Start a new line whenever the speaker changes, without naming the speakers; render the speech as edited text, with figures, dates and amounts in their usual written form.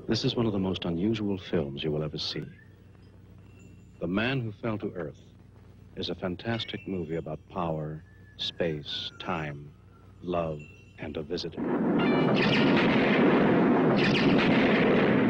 This is one of the most unusual films you will ever see. The Man Who Fell to Earth is a fantastic movie about power, space, time, love, and a visitor.